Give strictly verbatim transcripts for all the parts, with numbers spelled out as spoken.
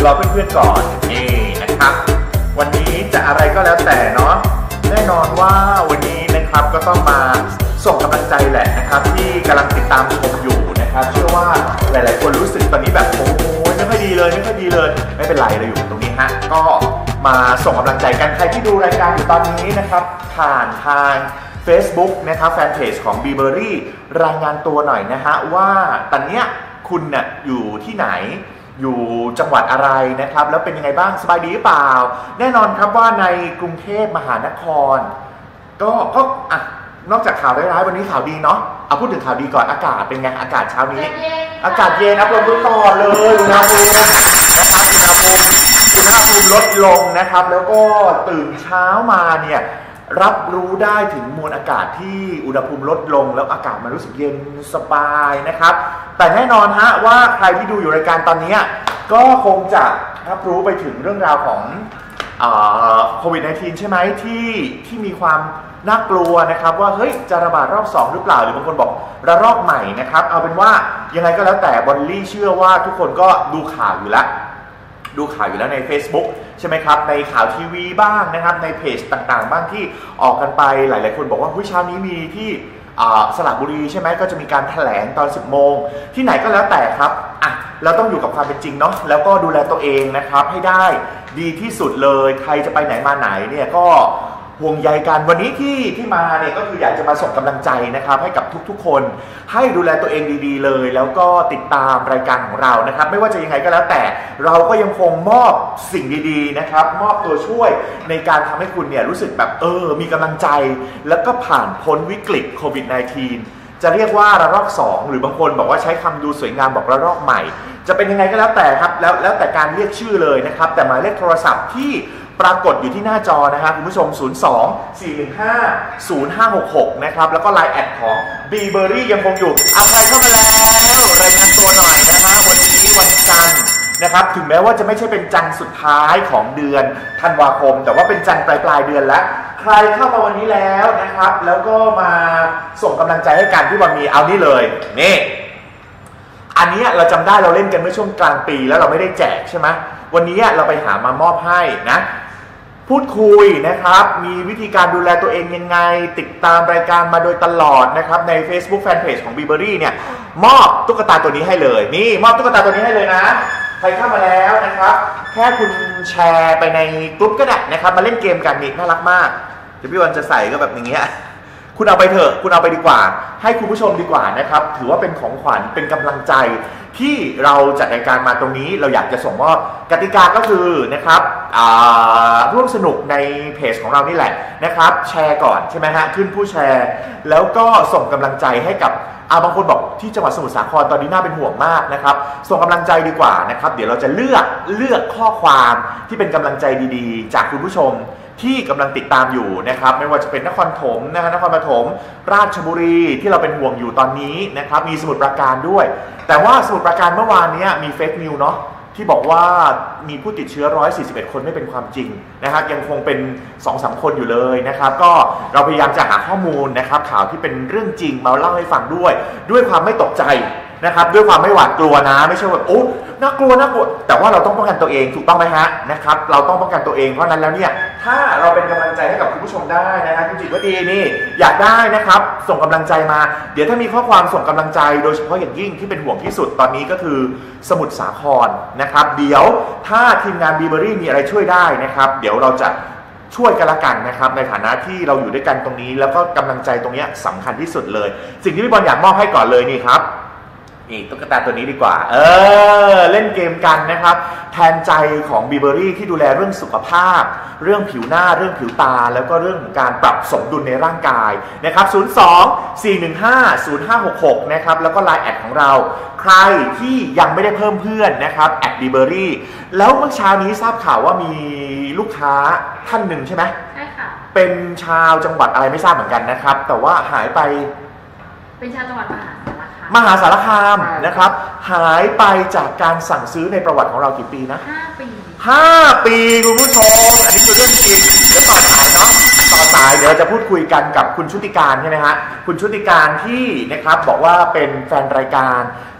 รอเพื่อนๆก่อนนี่นะครับวันนี้จะอะไรก็แล้วแต่เนาะแน่นอนว่าวันนี้นะครับก็ต้องมาส่งกำลังใจแหละนะครับที่กำลังติดตามชมอยู่นะครับเชื่อว่าหลายๆคนรู้สึกตอนนี้แบบโอ้โหไม่ค่อยดีเลยไม่ค่อยดีเลยไม่เป็นไรเราอยู่ตรงนี้ฮะก็มาส่งกำลังใจกันใครที่ดูรายการอยู่ตอนนี้นะครับผ่านทาง Facebook นะครับแฟนเพจของ บี-Berry รายงานตัวหน่อยนะฮะว่าตอนเนี้ยคุณน่ะอยู่ที่ไหนอยู่จังหวัดอะไรนะครับแล้วเป็นยังไงบ้างสบายดีหรือเปล่าแน่นอนครับว่าในกรุงเทพมหานครก็ก็อ่ะนอกจากข่าวร้ายๆวันนี้ข่าวดีเนาะเอาพูดถึงข่าวดีก่อนอากาศเป็นไงอากาศเช้านี้อากาศเย็นอัพลงก่อนเลยอุณหภูมินะครับอุณหภูมิอุณหภูมิลดลงนะครับแล้วก็ตื่นเช้ามาเนี่ยรับรู้ได้ถึงมวลอากาศที่อุณหภูมิลดลงแล้วอากาศมันรู้สึกเย็นสบายนะครับแต่แน่นอนฮะว่าใครที่ดูอยู่รายการตอนนี้ก็คงจะรับรู้ไปถึงเรื่องราวของโควิด สิบเก้า ใช่ไหมที่ที่มีความน่ากลัวนะครับว่าเฮ้ยจะระบาดรอบสองหรือเปล่าหรือบางคนบอกระลอกใหม่นะครับเอาเป็นว่ายังไงก็แล้วแต่บอลลี่เชื่อว่าทุกคนก็ดูข่าวอยู่แล้วดูข่าวอยู่แล้วใน Facebook ใช่ไหมครับในข่าวทีวีบ้างนะครับในเพจต่างๆบ้างที่ออกกันไปหลายๆคนบอกว่าเช้านี้มีที่สระบุรีใช่ไหมก็จะมีการแถลงตอนสิบโมงที่ไหนก็แล้วแต่ครับอ่ะเราต้องอยู่กับความเป็นจริงเนาะแล้วก็ดูแลตัวเองนะครับให้ได้ดีที่สุดเลยใครจะไปไหนมาไหนเนี่ยก็ห่วงใยกันวันนี้ที่ที่มาเนี่ยก็คืออยากจะมาส่งกำลังใจนะครับให้กับทุกๆคนให้ดูแลตัวเองดีๆเลยแล้วก็ติดตามรายการของเรานะครับไม่ว่าจะยังไงก็แล้วแต่เราก็ยังคงมอบสิ่งดีๆนะครับมอบตัวช่วยในการทำให้คุณเนี่ยรู้สึกแบบเออมีกำลังใจแล้วก็ผ่านพ้นวิกฤตโควิด สิบเก้า จะเรียกว่าระลอกสองหรือบางคนบอกว่าใช้คำดูสวยงามบอกระลอกใหม่จะเป็นยังไงก็แล้วแต่ครับแล้วแล้วแต่การเรียกชื่อเลยนะครับแต่หมายเลขโทรศัพท์ที่ปรากฏอยู่ที่หน้าจอนะครับคุณผู้ชมศูนย์ สอง สี่ หนึ่ง ห้า ศูนย์ ห้า หก หกนะครับแล้วก็ ไลน์ แอดของ บี-Berry ยังคงอยู่เอาใครเข้ามาแล้วรายงานตัวหน่อยนะฮะวันนี้วันจันทร์นะครับถึงแม้ว่าจะไม่ใช่เป็นจันทร์สุดท้ายของเดือนธันวาคมแต่ว่าเป็นจันทร์ปลายปลายเดือนแล้วใครเข้ามาวันนี้แล้วนะครับแล้วก็มาส่งกำลังใจให้กันที่วันมีเอานี่เลยนี่อันนี้เราจำได้เราเล่นกันเมื่อช่วงกลางปีแล้วเราไม่ได้แจกใช่ไหมวันนี้เราไปหามามอบให้นะพูดคุยนะครับมีวิธีการดูแลตัวเองยังไงติดตามรายการมาโดยตลอดนะครับใน Facebook Fanpage ของ บี-Berry เนี่ยมอบตุ๊กตาตัวนี้ให้เลยนี่มอบตุ๊กตาตัวนี้ให้เลยนะใครเข้ามาแล้วนะครับแค่คุณแชร์ไปในกลุ่มก็ได้นะครับมาเล่นเกมกันนี่น่ารักมากเดี๋ยวพี่วันจะใส่ก็แบบอย่างเงี้ยคุณเอาไปเถอะคุณเอาไปดีกว่าให้คุณผู้ชมดีกว่านะครับถือว่าเป็นของขวัญเป็นกำลังใจที่เราจัดรายการมาตรงนี้เราอยากจะส่งมอบกติกาก็คือนะครับร่วมสนุกในเพจของเรานี่แหละนะครับแชร์ก่อนใช่ไหมฮะขึ้นผู้แชร์แล้วก็ส่งกำลังใจให้กับอาบางคนบอกที่จังหวัดสมุทรสาครตอนนี้น่าเป็นห่วงมากนะครับส่งกำลังใจดีกว่านะครับเดี๋ยวเราจะเลือกเลือกข้อความที่เป็นกำลังใจดีๆจากคุณผู้ชมที่กำลังติดตามอยู่นะครับไม่ว่าจะเป็นนครถมนะฮะนครปฐมราชบุรีที่เราเป็นห่วงอยู่ตอนนี้นะครับมีสมุทรปราการด้วยแต่ว่าสมุทรปราการเมื่อวานนี้มีเฟกนิวเนาะที่บอกว่ามีผู้ติดเชื้อหนึ่งร้อยสี่สิบเอ็ดคนไม่เป็นความจริงนะครับยังคงเป็น สองสาม คนอยู่เลยนะครับก็เราพยายามจะหาข้อมูลนะครับข่าวที่เป็นเรื่องจริงมาเล่าให้ฟังด้วยด้วยความไม่ตกใจนะครับด้วยความไม่หวาดกลัวนะไม่ใช่ว่าโอ้น่ากลัวน่ากลัวแต่ว่าเราต้องป้องกันตัวเองถูกต้องไหมฮะนะครับเราต้องป้องกันตัวเองเพราะนั้นแล้วเนี่ยถ้าเราเป็นกำลังใจให้กับคุณผู้ชมได้นะครับคุณจิตวดีนี่อยากได้นะครับส่งกำลังใจมาเดี๋ยวถ้ามีข้อความส่งกำลังใจโดยเฉพาะอย่างยิ่งที่เป็นห่วงที่สุดตอนนี้ก็คือสมุทรสาครนะครับเดี๋ยวถ้าทีมงาน บี-Berry มีอะไรช่วยได้นะครับเดี๋ยวเราจะช่วยกันละกันนะครับในฐานะที่เราอยู่ด้วยกันตรงนี้แล้วก็กำลังใจตรงนี้สำคัญที่สุดเลยสิ่งที่พี่บอลอยากมอบให้ก่อนเลยนี่ครับนี่ตุ๊กตาตัวนี้ดีกว่าเออเล่นเกมกันนะครับแทนใจของ บี-Berry ที่ดูแลเรื่องสุขภาพเรื่องผิวหน้าเรื่องผิวตาแล้วก็เรื่องของการปรับสมดุลในร่างกายนะครับศูนย์ สอง สี่ หนึ่ง ห้า ศูนย์ ห้า หก หกนะครับแล้วก็ ไลน์ แอดของเราใครที่ยังไม่ได้เพิ่มเพื่อนนะครับแอด บี-Berry แล้วเมื่อเช้านี้ทราบข่าวว่ามีลูกค้าท่านหนึ่งใช่ไหมใช่ค่ะเป็นชาวจังหวัดอะไรไม่ทราบเหมือนกันนะครับแต่ว่าหายไปเป็นชาวจังหวัดมหาสารคามมหาสารคามนะครับหายไปจากการสั่งซื้อในประวัติของเรากี่ปีนะห้าปีห้าปีคุณผู้ชมอันนี้คือเรื่องจริงเดี๋ยวต่อสายเนาะต่อสายเดี๋ยวจะพูดคุยกันกับคุณชุติการใช่ไหมฮะคุณชุติการที่นะครับบอกว่าเป็นแฟนรายการ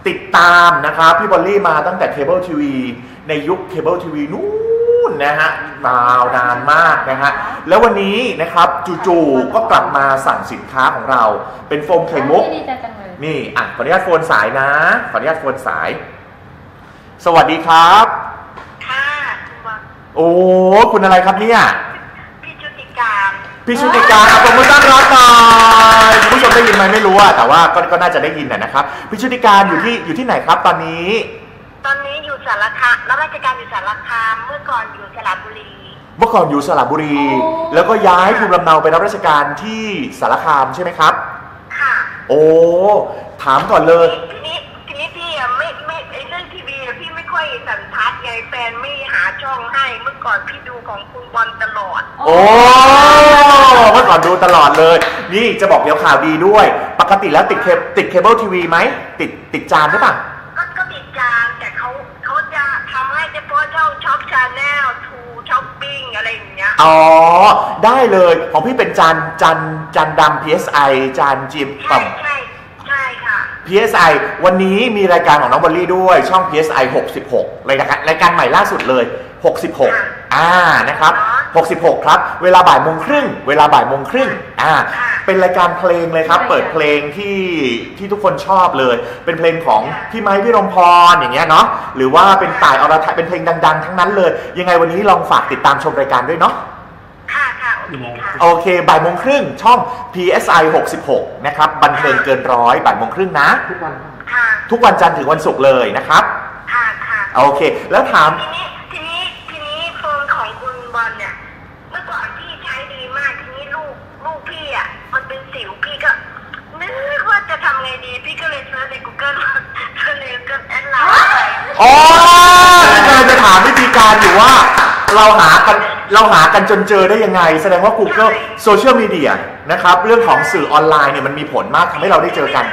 ติดตามนะครับพี่บอลลี่มาตั้งแต่เคเบิลทีวีในยุคเคเบิลทีวีนู้นนะฮะมานานมากนะฮะแล้ววันนี้นะครับจู่ๆก็กลับมาสั่งสินค้าของเราเป็นโฟมไข่มุกนี่อ่ะขออนุญาตโฟนสายนะขออนุญาตโฟนสายสวัสดีครับค่ะโอ้คุณอะไรครับเนี่ยพี่ชุติการพี่ชุติการขอบคุณต้อนรับหน่อยคุณผู้ชมได้ยินไหมไม่รู้อะแต่ว่าก็ก็น่าจะได้ยินนะครับพี่ชุติการอยู่ที่อยู่ที่ไหนครับตอนนี้ตอนนี้อยู่สารคามรับราชการอยู่สารคามเมื่อก่อนอยู่สระบุรีเมื่อก่อนอยู่สระบุรีแล้วก็ย้ายภูมิลำเนาไปรับราชการที่สารคามใช่ไหมครับค่ะโอ้ถามก่อนเลยทีนี้ทีนี้พี่อะไม่ไม่ไอ้เรื่องทีวีพี่ไม่ค่อยสันทัดไงแฟนไม่หาช่องให้เมื่อก่อนพี่ดูของคุณบอลตลอดโอ้เมื่อก่อนดูตลอดเลยนี่จะบอกเดี๋ยวข่าวดีด้วยปกติแล้วติดเคติดเคเบิลทีวีไหมติดติดจานใช่ปะก็ก็ติดจานแต่เขาเขาจะทำให้เฉพาะเจ้าช็อปชาแนลทูช้อปปิ้งอะไรอย่างเงี้ยอ๋อได้เลยของพี่เป็นจานจานจานดำ พี เอส ไอ จานจิมใช่ใช่ใช่ค่ะพี เอส ไอ วันนี้มีรายการของน้องบอลลี่ด้วยช่อง พี เอส ไอ หกสิบหกรายการรายการใหม่ล่าสุดเลยหกสิบหกอ่านะครับหกสิบหกครับเวลาบ่ายโมงครึ่งเวลาบ่ายโมงครึ่งอ่าเป็นรายการเพลงเลยครับเปิดเพลงที่ที่ทุกคนชอบเลยเป็นเพลงของพี่ไม้พี่รมพรอย่างเงี้ยเนาะหรือว่าเป็นต่ายอรไทยเป็นเพลงดังๆทั้งนั้นเลยยังไงวันนี้ลองฝากติดตามชมรายการด้วยเนาะค่ะค่ะโอเคค่ะโอเคบ่ายโมงครึ่งช่อง พี เอส ไอ หกสิบหกนะครับบันเทิงเกินร้อยบ่ายโมงครึ่งนะทุกวันค่ะทุกวันจันทร์ถึงวันศุกร์เลยนะครับค่ะค่ะโอเคแล้วถามทีนี้ทีนี้ทีนี้โฟนของคุณบอลเนี่ยเมื่อก่อนพี่ใช้ดีมากทีนี้ลูกลูกพี่อ่ะมันเป็นสิวพี่ก็นึกว่าจะทำไงดีพี่ก็เลยเซิร์ชใน Google ก็เลยก็แอดไลน์ไปอ๋อนี่กำลังจะถามวิธีการอยู่ว่าเราหากันเราหากันจนเจอได้ยังไงแสดงว่า Google โซเชียลมีเดียนะครับเรื่องของสื่อออนไลน์เนี่ยมันมีผลมากทำให้เราได้เจอกัน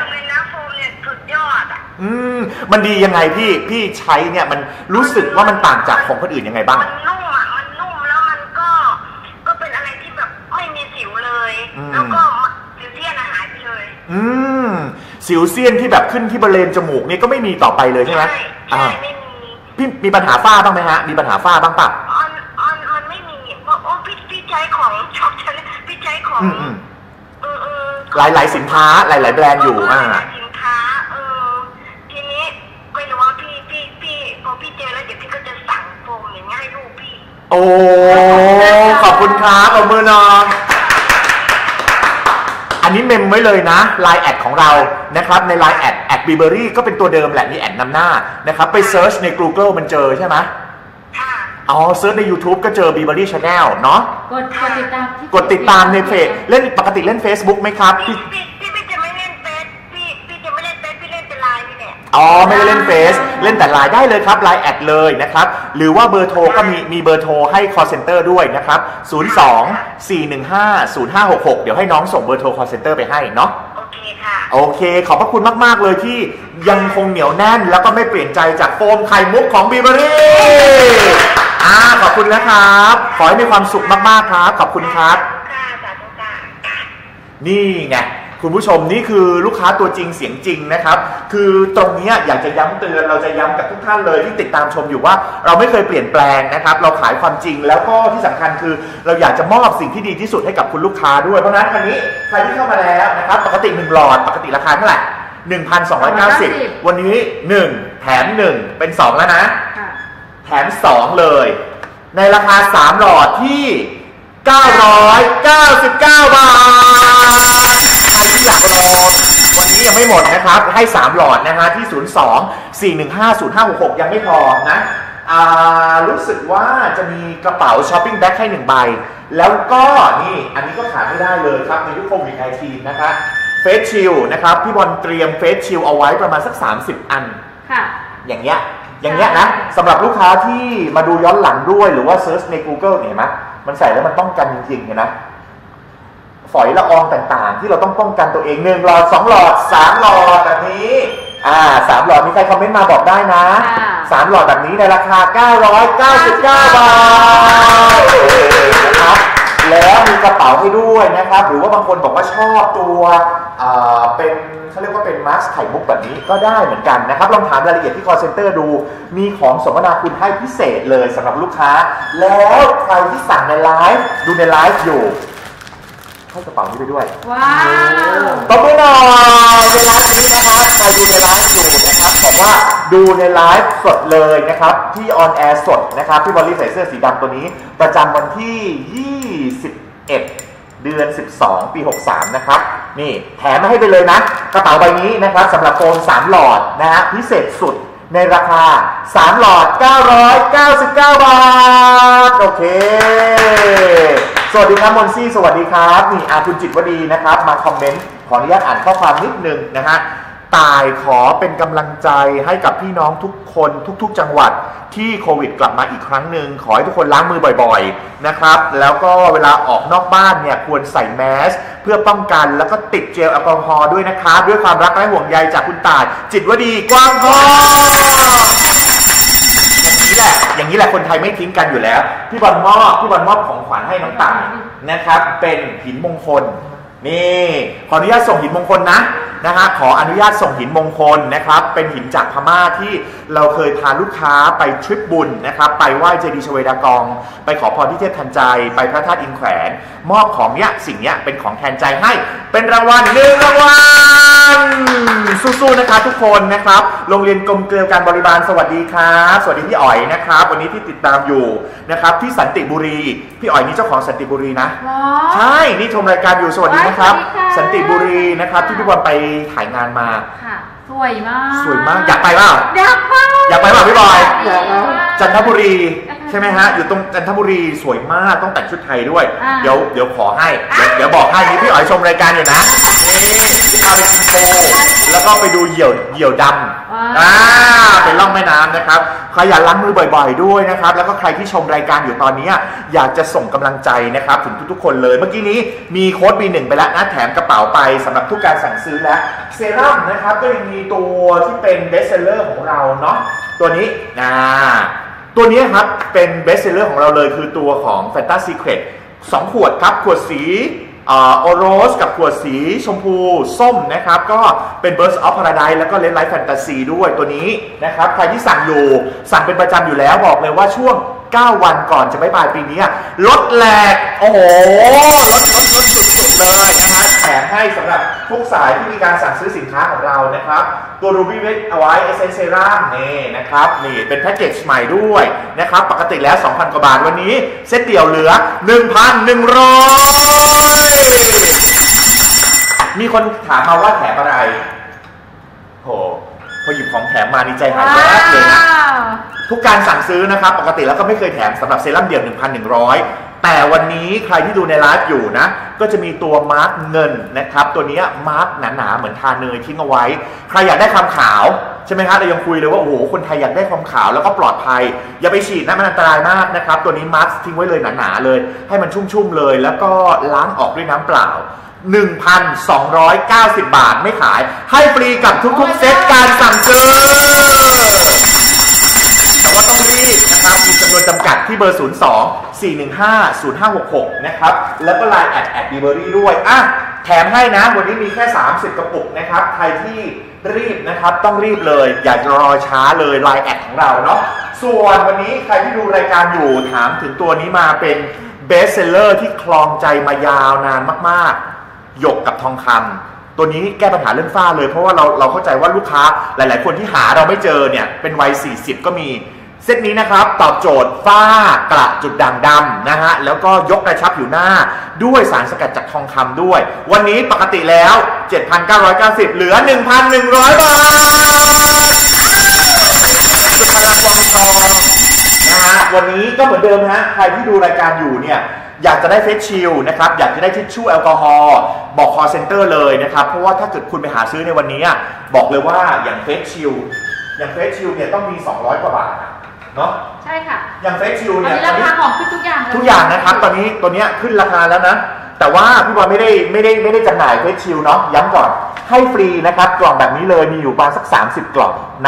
อืมมันดียังไงพี่พี่ใช้เนี่ยมันรู้สึกว่ามันต่างจากของคนอื่นยังไงบ้างมันนุ่มอ่ะมันนุ่มแล้วมันก็ก็เป็นอะไรที่แบบไม่มีสิวเลยแล้วก็สิวเซียนหายไปเลยอืมสิวเซียนที่แบบขึ้นที่บริเวณจมูกนี่ก็ไม่มีต่อไปเลยใช่ไหมใช่ไม่มีพี่มีปัญหาฝ้าบ้างไหมฮะมีปัญหาฝ้าบ้างปะมันมันมันไม่มีเพราะโอ้พี่พี่ใช้ของช็อปชั้นพี่ใช้ของหลายหลายสินค้าหลายหลายแบรนด์อยู่อ่าสินค้าเออทีนี้ไม่รู้ว่าพี่พี่พี่พอพี่เจอแล้วเดี๋ยวพี่ก็จะสั่งโฟมอย่างง่ายลูกพี่โอ้ขอบคุณครับขอบมือน้องอันนี้เมมไว้เลยนะไลน์แอดของเรานะครับในไลน์แอดแอดบีเบอรี่ก็เป็นตัวเดิมแหละมีแอดนำหน้านะครับไปเซิร์ชใน Google มันเจอใช่ไหมอ๋อเซิร์ชใน YouTube ก็เจอ Beavery Channel เนาะกดติดตามกดติดตามในเฟซเล่นปกติเล่น Facebook ไหมครับพี่พี่พี่จะไม่เล่นเฟซพี่พี่จะไม่เล่นเฟซพี่เล่นแต่ไลน์นี่แหละอ๋อไม่ได้เล่นเฟซเล่นแต่ไลน์ได้เลยครับไลน์แอดเลยนะครับหรือว่าเบอร์โทรก็มีมีเบอร์โทรให้ call center ด้วยนะครับศูนย์ สอง สี่ หนึ่ง ห้า ศูนย์ ห้า หก หกเดี๋ยวให้น้องส่งเบอร์โทร call center ไปให้เนาะโอเคค่ะโอเคขอบพระคุณมากๆเลยที่ยังคงเหนียวแน่นแล้วก็ไม่เปลี่ยนใจจากโฟมไข่มุกของ Beaveryอ่าขอบคุณนะครับขอให้มีความสุขมากๆครับขอบคุณครับนี่ไงคุณผู้ชมนี่คือลูกค้าตัวจริงเสียงจริงนะครับคือตรงนี้อยากจะย้ำเตือนเราจะย้ำกับทุกท่านเลยที่ติดตามชมอยู่ว่าเราไม่เคยเปลี่ยนแปลงนะครับเราขายความจริงแล้วก็ที่สำคัญคือเราอยากจะมอบสิ่งที่ดีที่สุดให้กับคุณลูกค้าด้วยเพราะฉะนั้นคันนี้ใครที่เข้ามาแล้วนะครับปกติหนึ่งหลอดปกติราคาเท่าไหร่ หนึ่งพันสองร้อยเก้าสิบ วันนี้หนึ่งแถมหนึ่งเป็นสองแล้วนะแถมสองเลยในราคาสามหลอดที่เก้าร้อยเก้าสิบเก้าบาทใครที่อยากรอวันนี้ยังไม่หมดนะครับให้สามหลอดนะฮะที่ศูนย์ สอง สี่ หนึ่ง ห้า ศูนย์ ห้า หก หกยังไม่พอนะอ่ารู้สึกว่าจะมีกระเป๋าช้อปปิ้งแบ็คให้หนึ่งใบแล้วก็นี่อันนี้ก็ขาดไม่ได้เลยครับในยุคโควิด สิบเก้า นะคะเฟสชิลนะครับพี่บอลเตรียมเฟสชิลเอาไว้ประมาณสักสามสิบอันค่ะอย่างเงี้ยอย่างเงี้ยนะสำหรับลูกค้าที่มาดูย้อนหลังด้วยหรือว่าเซิร์ชใน Google เนี่ยเห็นไหมมันใส่แล้วมันป้องกันจริงๆเห็นไหมฝอยละอองต่างๆที่เราต้องป้องกันตัวเองหนึ่งหลอดสองหลอดสามหลอดแบบนี้อ่าสามหลอดมีใครคอมเมนต์มาบอกได้นะสามหลอดแบบนี้ในราคาเก้าร้อยเก้าสิบเก้าบาทนะครับแล้วมีกระเป๋าให้ด้วยนะครับหรือว่าบางคนบอกว่าชอบตัวเป็นเขาเรียกว่าเป็นมาสก์ไข่มุกแบบนี้ก็ได้เหมือนกันนะครับลองถามรายละเอียดที่ call center ดูมีของสมนาคุณให้พิเศษเลยสำหรับลูกค้าแล้วใครที่สั่งในไลฟ์ดูในไลฟ์อยู่ให้กระเป๋านี้ไปด้วยว้าวตบมือหน่อยในไลฟ์นี้นะครับใครดูในไลฟ์อยู่นะครับบอกว่าดูในไลฟ์สดเลยนะครับที่ออนแอร์สดนะครับพี่บอลลี่ใส่เสื้อสีดำตัวนี้ประจำวันที่ยี่สิบเอ็ดเดือนสิบสองปีหกสามนะครับนี่แถมมาให้ไปเลยนะกระเป๋าใบนี้นะครับสำหรับโฟมสามหลอดนะฮะพิเศษสุดในราคาสามหลอดเก้าร้อยเก้าสิบเก้าบาทโอเคสวัสดีครับมนซี่สวัสดีครับนี่อาคุณจิตวดีนะครับมาคอมเมนต์ขออนุญาตอ่านข้อความนิดนึงนะฮะตายขอเป็นกำลังใจให้กับพี่น้องทุกคนทุกๆจังหวัดที่โควิดกลับมาอีกครั้งหนึ่งขอให้ทุกคนล้างมือบ่อยๆนะครับแล้วก็เวลาออกนอกบ้านเนี่ยควรใส่แมสเพื่อป้องกันแล้วก็ติดเจลแอลกอฮอล์ด้วยนะครับด้วยความรักและห่วงใยจากคุณตายจิตวดีกว้างทองอย่างนี้แหละอย่างนี้แหละคนไทยไม่ทิ้งกันอยู่แล้วพี่บอลมอบพี่บอลมอบของขวัญให้น้องตายนะครับเป็นหินมงคลนี่ขออนุญาตส่งหินมงคลนะนะฮะขออนุญาตส่งหินมงคลนะครับเป็นหินจากพม่าที่เราเคยพาลูกค้าไปทริปบุญนะครับไปไหว้เจดีย์ชเวดากองไปขอพรที่เทพทันใจไปพระธาตุอินแขวนมอบของเนี้ยสิ่งเนี้ยเป็นของแทนใจให้เป็นรางวัลหนึ่งรางวัลสู้ๆนะครับทุกคนนะครับโรงเรียนกรมเกลียวการบริบาลสวัสดีครับสวัสดีพี่อ๋อยนะครับวันนี้ที่ติดตามอยู่นะครับที่สันติบุรีพี่อ๋อยนี่เจ้าของสันติบุรีนะใช่นี่ชมรายการอยู่สวัสดีนะครับสันติบุรีนะครับที่พี่บอลไปถ่ายงานมาค่ะสวยมากสวยมากอยากไปเปล่าอยากไปอยากไปเปล่าพี่บอยจันทบุรีใช่ไหมฮะอยู่ตรงจันทบุรีสวยมากต้องแต่งชุดไทยด้วยเดี๋ยวเดี๋ยวขอให้เดี๋ยวบอกให้นี้พี่อ๋อยชมรายการอยู่นะนี่พาไปกินโคแล้วก็ไปดูเหยี่ยวเหยี่ยวดำอ่าเป็นล่องแม่น้ำนะครับใครอยากล้างมือบ่อยๆด้วยนะครับแล้วก็ใครที่ชมรายการอยู่ตอนนี้อยากจะส่งกำลังใจนะครับถึงทุกๆคนเลยเมื่อกี้นี้มีโค้ด บี หนึ่ง ไปแล้วนะแถมกระเป๋าไปสำหรับทุกการสั่งซื้อและเซรั่มนะครับก็ยังมีตัวที่เป็นเบสเซลเลอร์ของเราเนาะตัวนี้นะตัวนี้ครับเป็นเบสเซลเลอร์ของเราเลยคือตัวของ Fanta Secret สองขวดครับขวดสีโอโรสกับขวดสีชมพูส้มนะครับก็เป็น Burst of Paradise แล้วก็ Red Light Fantasy ด้วยตัวนี้นะครับใครที่สั่งอยู่สั่งเป็นประจำอยู่แล้วบอกเลยว่าช่วงเก้าวันก่อนจะไม่ปลายปีนี้ลดแหลกโอ้โหลดลดลดสุดๆเลยนะฮะแถมให้สำหรับทุกสายที่มีการสั่งซื้อสินค้าของเรานะครับตัว Ruby Red เอาไว้ Essence Serum นี่นะครับนี่เป็นแพ็กเกจใหม่ด้วยนะครับปกติแล้ว สองพัน กว่าบาทวันนี้เซตเดี่ยวเหลือ หนึ่งพันหนึ่งร้อย มีคนถามมาว่าแถมอะไรโหพอหยิบของแถมมานี่ใจหายแวบเลยนะทุกการสั่งซื้อนะครับปกติแล้วก็ไม่เคยแถมสำหรับเซรั่มเดี่ยว หนึ่งพันหนึ่งร้อย แต่วันนี้ใครที่ดูในไลฟ์อยู่นะก็จะมีตัวมาร์กเงินนะครับตัวนี้มาร์กหนาๆเหมือนทาเนยทิ้งเอาไว้ใครอยากได้ความขาวใช่ไหมครับเรายังคุยเลยว่าโอ้โหคนไทยอยากได้ความขาวแล้วก็ปลอดภัยอย่าไปฉีดนะมันอันตรายมากนะครับตัวนี้มาร์กทิ้งไว้เลยหนาๆเลยให้มันชุ่มๆเลยแล้วก็ล้างออกด้วยน้ำเปล่า หนึ่งพันสองร้อยเก้าสิบ บาทไม่ขายให้ฟรีกับทุกๆเซตการสั่งซื้อแต่ว่าต้องรีบนะครับมีจำนวนจำกัดที่เบอร์ศูนย์ สอง สี่ หนึ่ง ห้า ศูนย์ ห้า หก หกนะครับแล้วก็ไลน์แอดแอดบีเบอรี่ด้วยอ่ะแถมให้นะวันนี้มีแค่สามสิบกระปุกนะครับใครที่รีบนะครับต้องรีบเลยอย่ารอช้าเลยไลน์แอดของเราเนาะส่วนวันนี้ใครที่ดูรายการอยู่ถามถึงตัวนี้มาเป็นเบสเซลเลอร์ที่คลองใจมายาวนานมากๆหยกกับทองคำตัวนี้แก้ปัญหาเรื่องฝ้าเลยเพราะว่าเราเราเข้าใจว่าลูกค้าหลายๆคนที่หาเราไม่เจอเนี่ยเป็นวัยสี่สิบก็มีเซตนี้นะครับตอบโจทย์ฝ้ากระจุดด่างดำนะฮะแล้วก็ยกกระชับผิวหน้าด้วยสารสกัดจากทองคำด้วยวันนี้ปกติแล้ว เจ็ดพันเก้าร้อยเก้าสิบ เหลือ หนึ่งพันหนึ่งร้อย บาทสุดพลังวังทองนะฮะวันนี้ก็เหมือนเดิมฮะใครที่ดูรายการอยู่เนี่ยอยากจะได้เฟสชิลนะครับอยากจะได้ทิชชู่แอลกอฮอล์บอก call center เลยนะครับเพราะว่าถ้าเกิดคุณไปหาซื้อในวันนี้บอกเลยว่าอย่างเฟสชิลอย่างเฟสชิลเนี่ยต้องมีสองร้อยกว่าบาทเนาะใช่ค่ะอย่างเฟสชิลเนี่ยราคาของขึ้นทุกอย่างทุกอย่างนะครับตอนนี้ตัวนี้ขึ้นราคาแล้วนะแต่ว่าพี่บอลไม่ได้ไม่ได้ไม่ได้จำหน่ายเฟสชิลเนาะย้ำก่อนให้ฟรีนะครับกล่องแบบนี้เลยมีอยู่ประมาณสักสามสิบกล่องนะ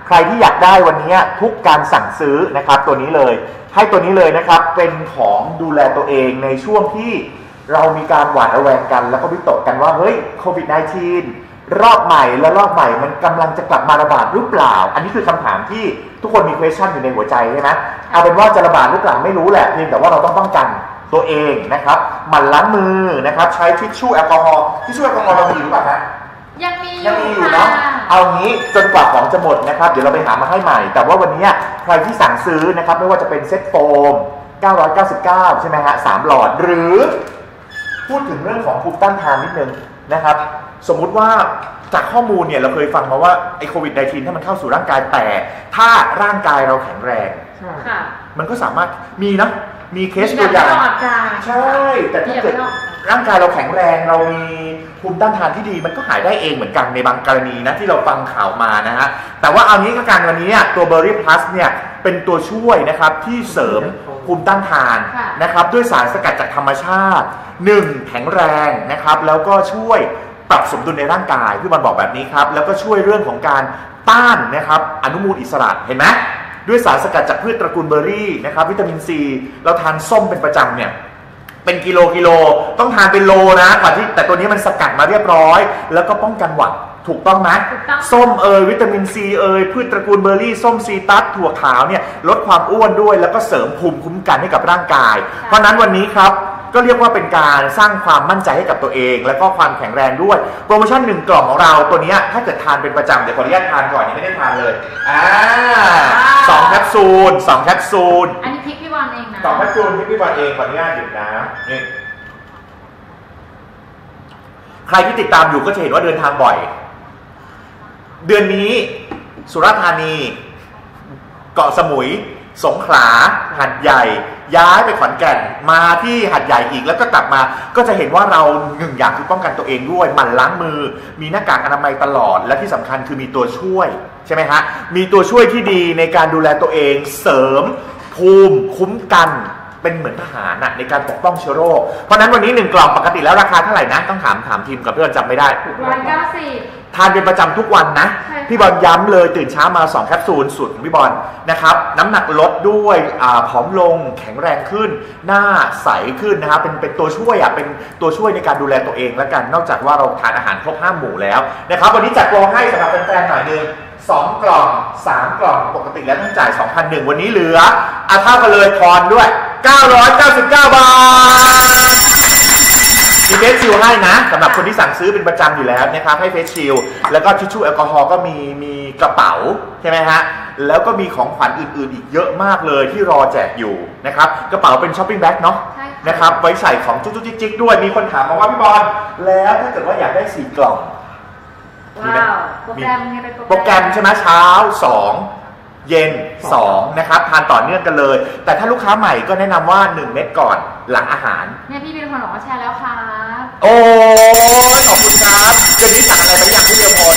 ใครที่อยากได้วันนี้ทุกการสั่งซื้อนะครับตัวนี้เลยให้ตัวนี้เลยนะครับเป็นของดูแลตัวเองในช่วงที่เรามีการหวาดระแวงกันแล้วก็วิตกกันว่าเฮ้ยโควิด สิบเก้า รอบใหม่และรอบใหม่มันกำลังจะกลับมาระบาดหรือเปล่าอันนี้คือคำถามที่ทุกคนมี question อยู่ในหัวใจใช่ไหมเอาเป็นว่าจะระบาดหรือเปล่าไม่รู้แหละเพียงแต่ว่าเราต้องป้องกันตัวเองนะครับหมั่นล้างมือนะครับใช้ทิชชู่แอลกอฮอล์ทิชชู่แอลกอฮอล์เรามีหรือเปล่าฮะยังมียังมีอยู่เนาะเอางี้จนกว่าของจะหมดนะครับเดี๋ยวเราไปหามาให้ใหม่แต่ว่าวันนี้ใครที่สั่งซื้อนะครับไม่ว่าจะเป็นเซ็ตโฟมเก้าร้อยเก้าสิบเก้าใช่ไหมฮะสามหลอดหรือพูดถึงเรื่องของภูมิต้านทานนิดนึงนะครับสมมุติว่าจากข้อมูลเนี่ยเราเคยฟังมาว่าไอ้โควิด สิบเก้า ถ้ามันเข้าสู่ร่างกายแต่ถ้าร่างกายเราแข็งแรงมันก็สามารถมีนะมีเคสตัวอย่างใช่แต่ถ้าเกิดร่างกายเราแข็งแรงเรามีภูมิต้านทานที่ดีมันก็หายได้เองเหมือนกันในบางกรณีนะที่เราฟังข่าวมานะฮะแต่ว่าเอางี้ก็การวันนี้ตัวเบอร์รี่พลัสเนี่ยเป็นตัวช่วยนะครับที่เสริมภูมิต้านทานนะครับด้วยสารสกัดจากธรรมชาติหนึ่งแข็งแรงนะครับแล้วก็ช่วยปรับสมดุลในร่างกายพี่บอลบอกแบบนี้ครับแล้วก็ช่วยเรื่องของการต้านนะครับอนุมูลอิสระเห็นไหมด้วยสารสกัดจากพืชตระกูลเบอร์รี่นะครับวิตามินซีเราทานส้มเป็นประจำเนี่ยเป็นกิโลกิโลต้องทานเป็นโลนะก่อนที่แต่ตัวนี้มันสกัดมาเรียบร้อยแล้วก็ป้องกันหวัดถูกต้องไหมส้มเอยวิตามินซีเอยพืชตระกูลเบอร์รี่ส้มซีตัสถั่วขาวเนี่ยลดความอ้วนด้วยแล้วก็เสริมภูมิคุ้มกันให้กับร่างกายเพราะนั้นวันนี้ครับก็เรียกว่าเป็นการสร้างความมั่นใจให้กับตัวเองแล้วก็ความแข็งแรงด้วยโปรโมชั่นหนึ่งกล่องของเราตัวนี้ถ้าเกิดทานเป็นประจำเดี๋ยวขออนุญาตทานก่อนนี่ไม่ได้ทานเลยอ่าสองแคปซูลสองแคปซูลอันนี้พริกพี่บอลเองนะสองแคปซูลพริกพี่บอลเองขออนุญาตหยิบน้ำนี่ใครที่ติดตามอยู่ก็จะเห็นว่าเดินทางบ่อยเดือนนี้สุราษฎร์ธานีเกาะสมุยสงขลาหัดใหญ่ย้ายไปขอนแก่นมาที่หัดใหญ่อีกแล้วก็กลับมาก็จะเห็นว่าเราหนึ่งอย่างคือป้องกันตัวเองด้วยหมั่นล้างมือมีหน้ากากอนามัยตลอดและที่สำคัญคือมีตัวช่วยใช่ไหมฮะมีตัวช่วยที่ดีในการดูแลตัวเองเสริมภูมิคุ้มกันเป็นเหมือนทหารในการปกป้องเชื้อโรคเพราะนั้นวันนี้หนึ่งกล่องปกติแล้วราคาเท่าไหร่นะต้องถามถามทีมกับเพื่อนจำไม่ได้หกร้อยเก้าสิบทานเป็นประจำทุกวันนะพี่บอลย้ำเลยตื่นเช้ามาสองแคปซูลสูตรของพี่บอลนะครับน้ำหนักลดด้วยผอมลงแข็งแรงขึ้นหน้าใสขึ้นนะครับเป็นเป็นตัวช่วยอ่ะเป็นตัวช่วยในการดูแลตัวเองแล้วกันนอกจากว่าเราทานอาหารครบห้าหมู่แล้วนะครับวันนี้จัดโปรให้สำหรับแฟนๆหน่อยนึงสองกล่องสามกล่องปกติแล้วต้องจ่าย สองพันหนึ่งร้อย วันนี้เหลืออาเท่ากันเลยทอนด้วยเก้าร้อยเก้าสิบเก้าบาทมีเฟสชิลให้นะสำหรับคนที่สั่งซื้อเป็นประจำอยู่แล้วนะครับให้เฟสชิลแล้วก็ทิชชู่แอลกอฮอล์ก็มีมีกระเป๋าใช่ไหมฮะแล้วก็มีของขวัญอื่นๆอีกเยอะมากเลยที่รอแจกอยู่นะครับกระเป๋าเป็นช้อปปิ้งแบ็คเนาะนะครับไว้ใส่ของจุ๊กๆจิ๊กๆด้วยมีคนถามมาว่าพี่บอลแล้วถ้าเกิดว่าอยากได้สี่กล่องว้าวโปรแกรมไงเป็นโปรแกรมใช่ไหมเช้าสองเย็นสองนะครับทานต่อเนื่องกันเลยแต่ถ้าลูกค้าใหม่ก็แนะนำว่าหนึ่งเม็ดก่อนหลังอาหารเนี่ยพี่เป็นคนบอกว่าแชร์แล้วค่ะโอ้ยขอบคุณครับเดือนนี้สั่งอะไรไปอย่างพี่เดียวพล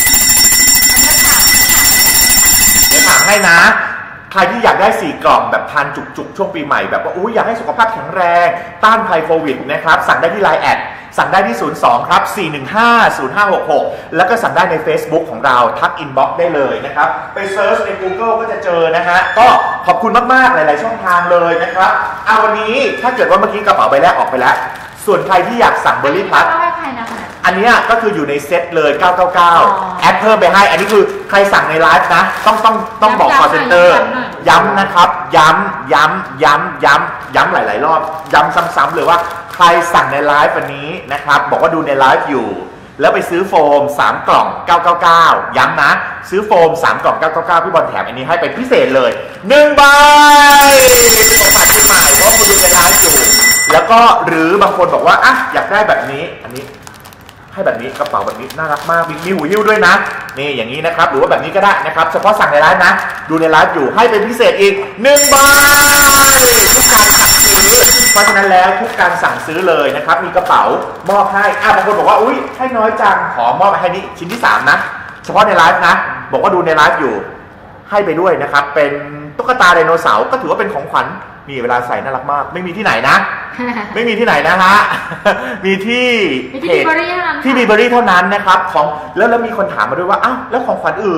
เดี๋ยวถามให้นะใครที่อยากได้สี่กล่องแบบทานจุกๆช่วงปีใหม่แบบว่าอุ้ยอยากให้สุขภาพแข็งแรงต้านภัยโควิดนะครับสั่งได้ที่ไลน์ แอดสั่งได้ที่ศูนย์ สองครับสี่ หนึ่ง ห้า ศูนย์ ห้า หก หกแล้วก็สั่งได้ใน Facebook ของเราทักอินบ็อกซ์ได้เลยนะครับไปเซิร์ชใน Google ก็จะเจอนะฮะก็ขอบคุณมากๆหลายๆช่องทางเลยนะครับเอาวันนี้ถ้าเกิดว่าเมื่อกี้กระเป๋าใบแรกออกไปแล้วส่วนใครที่อยากสั่งเบอร์รี่พลัสอันนี้ก็คืออยู่ในเซตเลยเก้าเก้าเก้าแอดเพิ่มไปให้อันนี้คือใครสั่งในไลฟ์นะต้องต้องต้องบอกคอลเซ็นเตอร์ย้ำนะครับย้ำย้ำย้ำย้ำย้ำหลายๆรอบย้ำซ้ำๆเลยว่าใครสั่งในไลฟ์วันนี้นะครับบอกว่าดูในไลฟ์อยู่แล้วไปซื้อโฟมสามกล่องเก้าเก้าเก้าย้ำนะซื้อโฟมสามกล่องเก้าเก้าเก้าพี่บอลแถมอันนี้ให้เป็นพิเศษเลยหนึ่งใบเป็นของฝากปีใหม่เพราะคุณดูในไลฟ์อยู่แล้วก็หรือบางคนบอกว่าอ่ะอยากได้แบบนี้อันนี้ให้แบบนี้กระเป๋าแบบนี้น่ารักมากมีมีหูหิ้วด้วยนะนี่อย่างนี้นะครับหรือว่าแบบนี้ก็ได้นะครับเฉพาะสั่งในไลฟ์นะดูในไลฟ์อยู่ให้เป็นพิเศษอีกหนึ่งใบทุกการสั่งซื้อเพราะฉะนั้นแล้วทุกการสั่งซื้อเลยนะครับมีกระเป๋ามอบให้อ่ะบางคนบอกว่าอุ้ยให้น้อยจังขอมอบให้นี่ชิ้นที่สามนะเฉพาะในไลฟ์นะบอกว่าดูในไลฟ์อยู่ให้ไปด้วยนะครับเป็นตุ๊กตาไดโนเสาร์ก็ถือว่าเป็นของขวัญมีเวลาใส่น่ารักมากไม่มีที่ไหนนะ ไม่มีที่ไหนนะฮะมีที่เพจที่บีเบอรี่เท่านั้นนะครับของแล้วแล้วมีคนถามมาด้วยว่าอ้าวแล้วของขวัญอื่น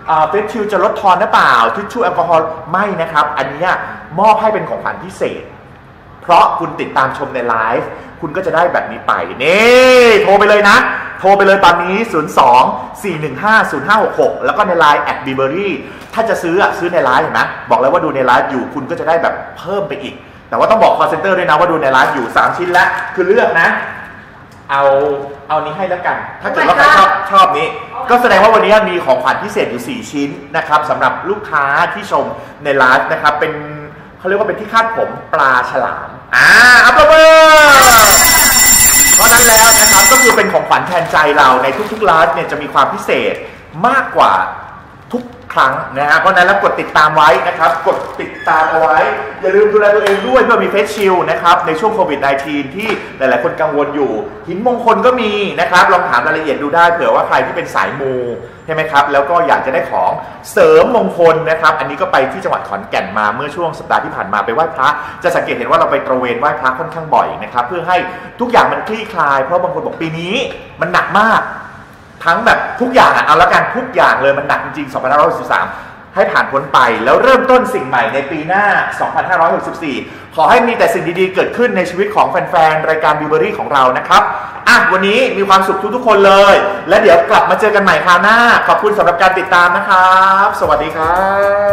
เฟสชิลจะลดทอนหรือเปล่าทิชชู่แอลกอฮอล์ไม่นะครับอันนี้มอบให้เป็นของขวัญพิเศษเพราะคุณติดตามชมในไลฟ์คุณก็จะได้แบบนี้ไปนี่โทรไปเลยนะโทรไปเลยตอนนี้ศูนย์ สอง สี่ หนึ่ง ห้า ศูนย์ ห้า หก หกแล้วก็ในไลน์แอดบีเบอรี่ถ้าจะซื้ออะซื้อในไลฟ์เห็นไหมบอกแล้วว่าดูในไลฟ์อยู่คุณก็จะได้แบบเพิ่มไปอีกแต่ว่าต้องบอก call center ด้วยนะว่าดูในไลฟ์อยู่สามชิ้นแล้วคือเลือกนะเอาเอานี้ให้แล้วกันถ้าเกิดว่าใครชอบชอบนี้ก็แสดงว่าวันนี้มีของขวัญพิเศษอยู่สี่ชิ้นนะครับสำหรับลูกค้าที่ชมในไลฟ์นะครับเป็นเขาเรียกว่าเป็นที่คาดผมปลาฉลามอ่าอัปเปอร์เพราะนั้นแล้วนะครับก็คือเป็นของขวัญแทนใจเราในทุกๆไลฟ์เนี่ยจะมีความพิเศษมากกว่าทุกครั้งนะฮะเพราะนั้นแล้วกดติดตามไว้นะครับกดติดตามเอาไว้อย่าลืมดูแลตัวเองด้วยเพื่อมีเฟสชิลนะครับในช่วงโควิด สิบเก้า ที่หลายๆคนกังวลอยู่หินมงคลก็มีนะครับลองถามรายละเอียดดูได้เผื่อว่าใครที่เป็นสายมูใช่ไหมครับแล้วก็อยากจะได้ของเสริมมงคลนะครับอันนี้ก็ไปที่จังหวัดขอนแก่นมาเมื่อช่วงสัปดาห์ที่ผ่านมาไปไหว้พระจะสังเกตเห็นว่าเราไปตระเวนไหว้พระค่อนข้างบ่อยนะครับเพื่อให้ทุกอย่างมันคลี่คลายเพราะบางคนบอกปีนี้มันหนักมากทั้งแบบทุกอย่างอ่ะเอาละกันทุกอย่างเลยมันหนักจริงๆสองพันห้าร้อยหกสิบสามให้ผ่านพ้นไปแล้วเริ่มต้นสิ่งใหม่ในปีหน้าสองพันห้าร้อยหกสิบสี่ขอให้มีแต่สิ่งดีๆเกิดขึ้นในชีวิตของแฟนๆรายการบิวเบอรี่ของเรานะครับอ่ะวันนี้มีความสุขทุกๆคนเลยและเดี๋ยวกลับมาเจอกันใหม่คราวหน้าขอบคุณสำหรับการติดตามนะครับสวัสดีครับ